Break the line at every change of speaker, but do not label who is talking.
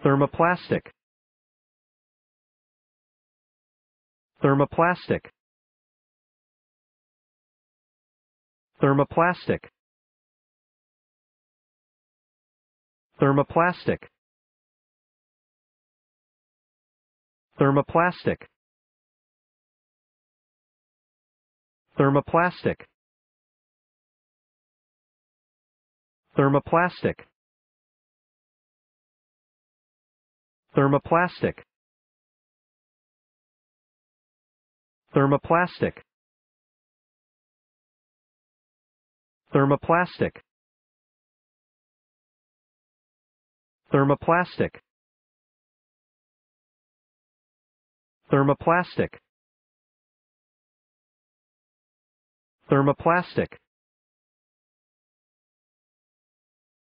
Thermoplastic. Thermoplastic. Thermoplastic. Thermoplastic. Thermoplastic. Thermoplastic. Thermoplastic. Thermoplastic. Thermoplastic. Thermoplastic. Thermoplastic. Thermoplastic. Thermoplastic.